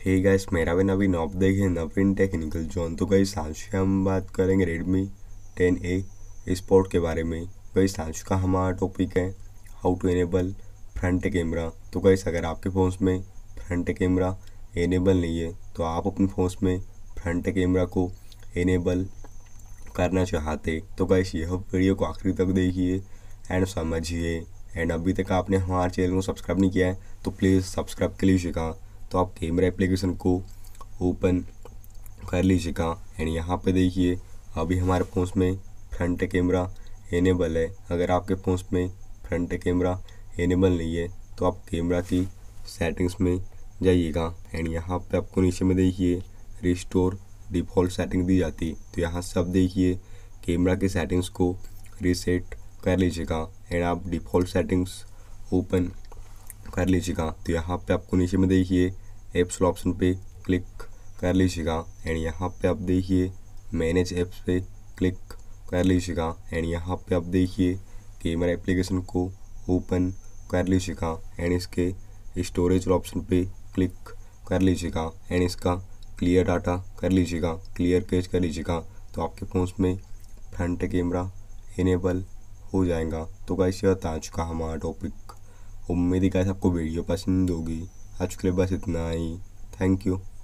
Hey guys, मेरा भी नवीन आप देखें नवीन टेक्निकल जोन। तो गाइस आज हम बात करेंगे Redmi 10A स्पोर्ट के बारे में। गाइस आज का हमारा टॉपिक है how to enable front camera. तो गाइस अगर आपके फ़ोन में फ्रंट कैमरा इनेबल नहीं है तो आप अपने फ़ोन में फ्रंट कैमरा को इनेबल करना चाहते तो गाइस यह वीडियो को आखिरी तक देखिए एंड समझिए। एंड अभी तक आपने हमारे चैनल को सब्सक्राइब नहीं किया है तो प्लीज़ सब्सक्राइब कर लीजिएगा। तो आप कैमरा एप्लीकेशन को ओपन कर लीजिएगा एंड यहाँ पे देखिए अभी हमारे फ़ोन में फ्रंट कैमरा इनेबल है। अगर आपके फ़ोन में फ्रंट कैमरा इनेबल नहीं है तो आप कैमरा की सेटिंग्स में जाइएगा एंड यहाँ पे आपको नीचे में देखिए रिस्टोर डिफ़ॉल्ट सेटिंग दी जाती। तो यहाँ से आप देखिए कैमरा की सेटिंग्स को रीसेट कर लीजिएगा एंड आप डिफ़ॉल्ट सेटिंग्स ओपन कर लीजिएगा। तो यहाँ पे आपको नीचे में देखिए ऐप्स ऑप्शन पे क्लिक कर लीजिएगा एंड यहाँ पे आप देखिए मैनेज ऐप्स पे क्लिक कर लीजिएगा एंड यहाँ पे आप देखिए कैमरा एप्लीकेशन को ओपन कर लीजिएगा एंड इसके स्टोरेज ऑप्शन पे क्लिक कर लीजिएगा एंड इसका क्लियर डाटा कर लीजिएगा, क्लियर कैच कर लीजिएगा। तो आपके फ़ोन में फ्रंट कैमरा इनेबल हो जाएगा। तो गाइस यह था आज का हमारा टॉपिक। उम्मीद है गाइस आपको वीडियो पसंद होगी। आज के लिए बस इतना ही। Thank you.